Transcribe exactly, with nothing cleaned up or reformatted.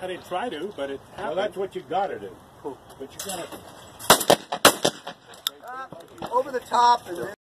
I didn't try to, but it happened. Well, that's what you gotta do. Cool. But you gotta... Uh, over the top and then